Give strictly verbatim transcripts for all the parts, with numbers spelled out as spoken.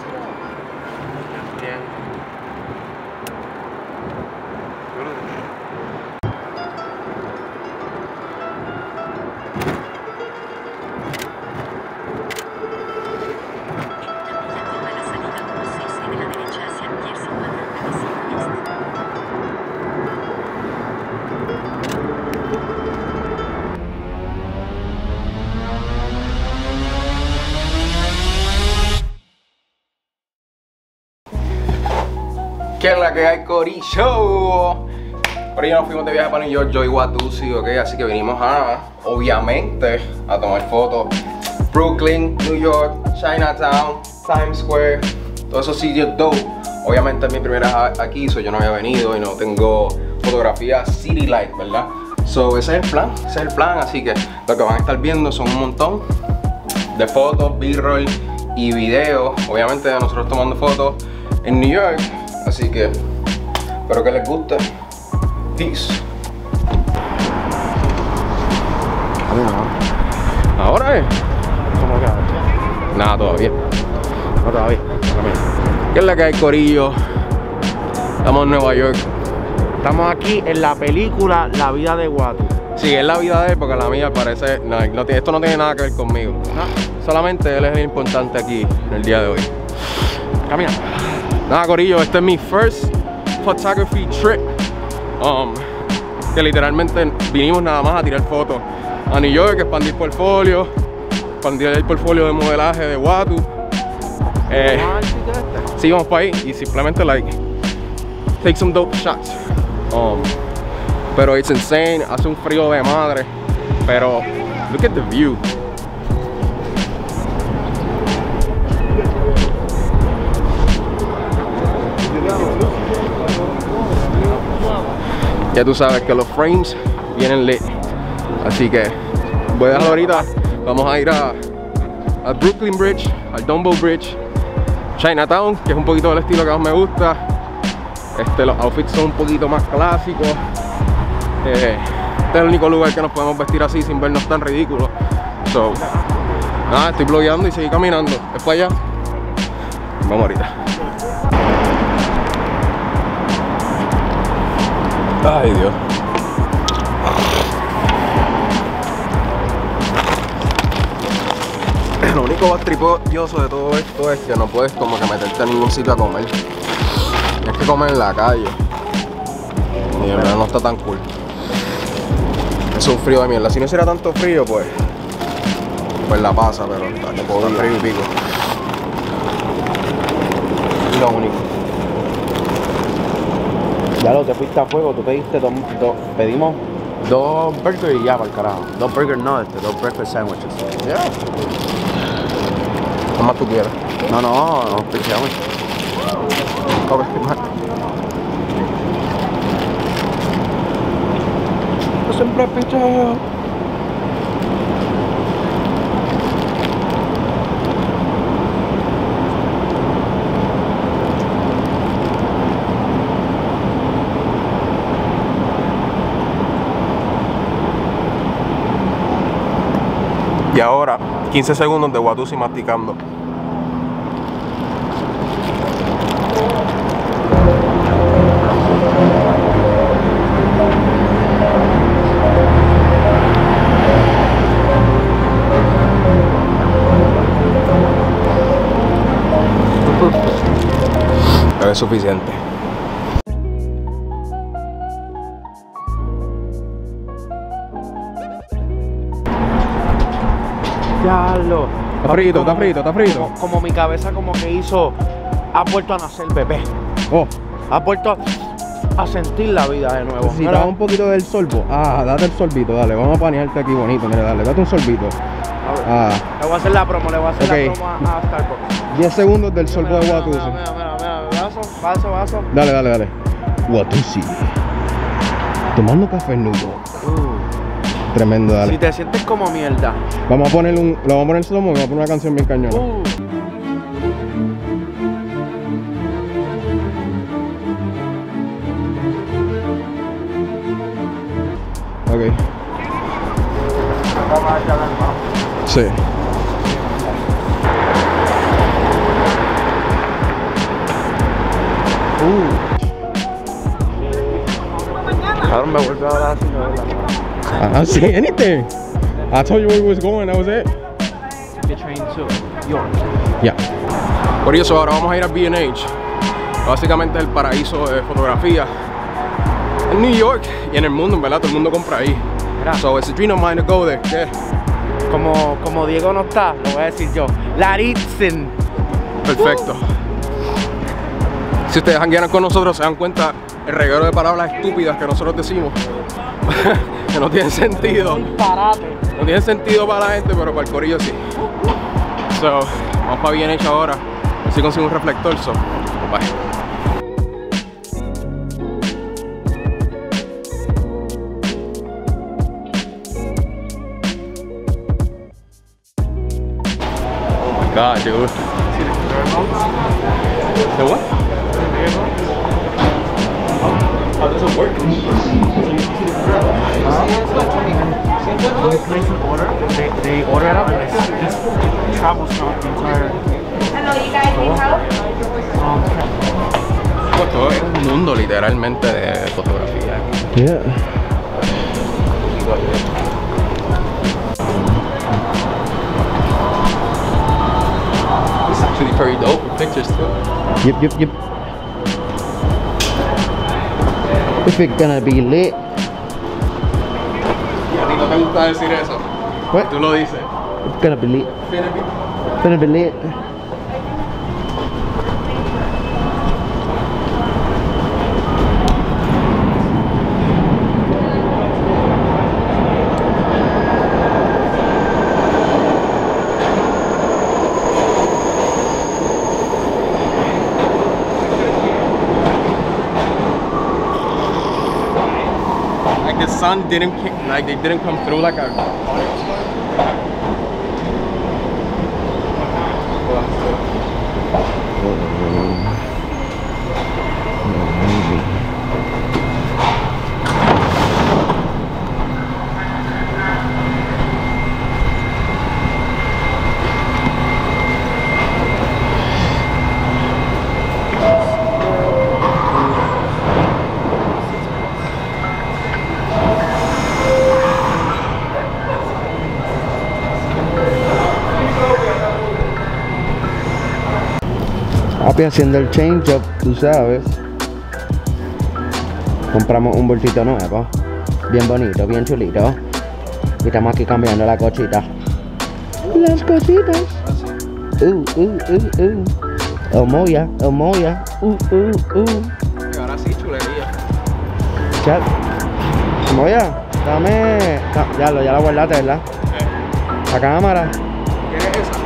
Bien. ¿Qué es la que hay, Corillo? Corillo, nos fuimos de viaje para New York, yo y Watusi, ok, así que vinimos a, obviamente, a tomar fotos. Brooklyn, New York, Chinatown, Times Square, todos esos sitios dope. Obviamente es mi primera vez aquí, so yo no había venido y no tengo fotografía City Light, ¿verdad? So ese es el plan, ese es el plan, así que lo que van a estar viendo son un montón de fotos, B-roll y videos, obviamente de nosotros tomando fotos en New York. Así que espero que les guste. Peace. Ahora es. ¿Cómo que? Nada, todavía. No, todavía. ¿Qué es la que hay, Corillo? Estamos en Nueva York. Estamos aquí en la película La vida de Watu. Sí, es la vida de él, porque la mía parece. No, no tiene, esto no tiene nada que ver conmigo. No. Solamente él es el importante aquí en el día de hoy. Camina. Nada, Corillo, este es mi first photography trip. Um, que literalmente vinimos nada más a tirar fotos a New York, expandir portfolio, expandir el portfolio de modelaje de Watu. Eh, sí, vamos para ahí y simplemente like take some dope shots. Um, pero it's insane, hace un frío de madre, pero look at the view. Ya tú sabes que los frames vienen lit. Así que voy a dejar ahorita. Vamos a ir a, a Brooklyn Bridge, al Dumbo Bridge, Chinatown, que es un poquito del estilo que más me gusta. Este, los outfits son un poquito más clásicos. Eh, este es el único lugar que nos podemos vestir así sin vernos tan ridículos. So, nada, estoy blogueando y seguí caminando. Es para allá. Vamos ahorita. Ay, Dios. Lo único tripioso de todo esto es que no puedes como que meterte a ningún sitio a comer. Tienes que comer en la calle. Y en verdad no está tan cool. Es un frío de mierda. Si no hiciera tanto frío, pues pues la pasa, pero está que puedo frío y pico. Es lo único. Ya lo te fuiste a fuego, tú pediste dos, dos, pedimos dos burgers y ya para el carajo. Dos burgers no, este, dos breakfast sandwiches. Ya. Yeah. ¿Qué más tú quieres? No, no, no, pichamos. Ok, yo siempre picheo. Y ahora, quince segundos de Watusi masticando. Pero es suficiente. Diablo. Está frito, está frito, está frito. Como, como mi cabeza como que hizo, ha vuelto a nacer bebé. Oh. Ha vuelto a sentir la vida de nuevo. Si da un poquito del sorbo. Ah, date el sorbito, dale. Vamos a panearte aquí bonito, mira, dale, date un sorbito. Ah. Le voy a hacer la promo, le voy a hacer okay. la promo a, a Starbucks. diez segundos del sorbo mira, de mira, Watusi. Mira, mira, mira, mira, vaso, vaso, vaso. Dale, dale, dale. Watusi. Tomando café nudo. Uh. Tremendo, dale. Si te sientes como mierda. Vamos a poner un. Lo vamos a poner slow mo, vamos a poner una canción bien cañona. Uh. Ok. Sí. cabrón, me vuelve a dar así, no es I don't see anything. I told you where we was going, that was it. The train to York. Yeah. Por eso ahora vamos a ir a B and H. Básicamente el paraíso de fotografía en New York y en el mundo, en verdad, todo el mundo compra ahí. Mira. So it's a dream of mine to go there. Yeah. Como, como Diego no está, lo voy a decir yo. Laritzen. Perfecto. Si ustedes janguean con nosotros, se dan cuenta el reguero de palabras estúpidas que nosotros decimos. Que no tienen sentido. No tienen sentido para la gente, pero para el corillo sí. So, vamos para bien hecho ahora. Así consigo un reflector, so, bye. Oh my god, dude. The what? How does it work? When you place an order, they, they order it up and this, this travels throughout the entire. Hello, you guys need help? Um, Esto es un mundo literalmente de fotografía. yeah. It's actually very dope with pictures too. Yep, yep, yep. If it's gonna be lit, Y a ti no te gusta decir eso. what? Tú lo dices. It's gonna be lit. Gonna be lit. Like the sun didn't, like they didn't come through like a. Papi haciendo el change up, tú sabes. Compramos un bolsito nuevo, bien bonito, bien chulito. Y estamos aquí cambiando la cosita. Las cositas. Uh, uh, uh, uh. El moya, el moya. Uh, uh, uh. Y ahora sí, chulería. Chat. Moya, dame. da- Ya lo, ya la guardaste, ¿verdad? Eh, La cámara. ¿Quieres esa?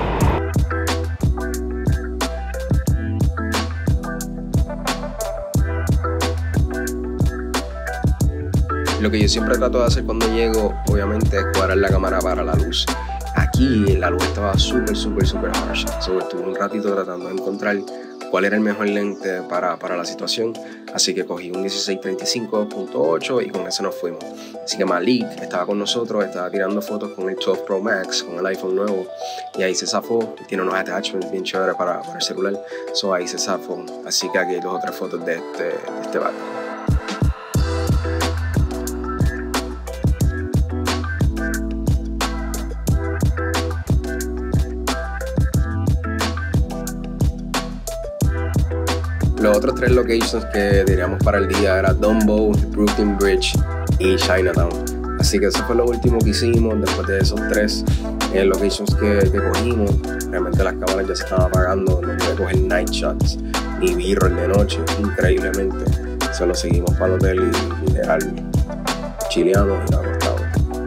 Lo que yo siempre trato de hacer cuando llego, obviamente, es cuadrar la cámara para la luz. Aquí la luz estaba súper, súper, súper harsh. So, estuve un ratito tratando de encontrar cuál era el mejor lente para, para la situación. Así que cogí un dieciséis treinta y cinco punto ocho y con ese nos fuimos. Así que Malik estaba con nosotros, estaba tirando fotos con el doce Pro Max, con el iPhone nuevo. Y ahí se zafó. Tiene unos attachments bien chéveres para, para el celular. So ahí se zafó. Así que aquí hay dos o tres fotos de este, de este barco. Los otros tres locations que diríamos para el día era Dumbo, Brooklyn Bridge y Chinatown. Así que eso fue lo último que hicimos. Después de esos tres eh, locations que, que cogimos, realmente las cámaras ya se estaban apagando. No pude coger night shots ni B-roll de noche, increíblemente. Solo seguimos para el hotel y literal chileamos y nos acostamos.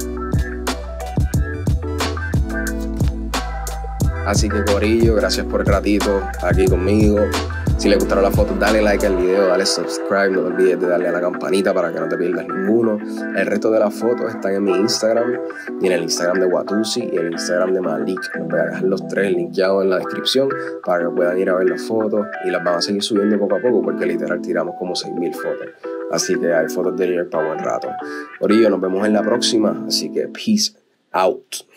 Así que corillo, gracias por el ratito aquí conmigo. Si les gustaron las fotos, dale like al video, dale subscribe, no te olvides de darle a la campanita para que no te pierdas ninguno. El resto de las fotos están en mi Instagram y en el Instagram de Watusi y el Instagram de Malik. Les voy a dejar los tres linkeados en la descripción para que puedan ir a ver las fotos y las van a seguir subiendo poco a poco porque literal tiramos como seis mil fotos. Así que hay fotos de New York para buen rato. Corillo, nos vemos en la próxima, así que peace out.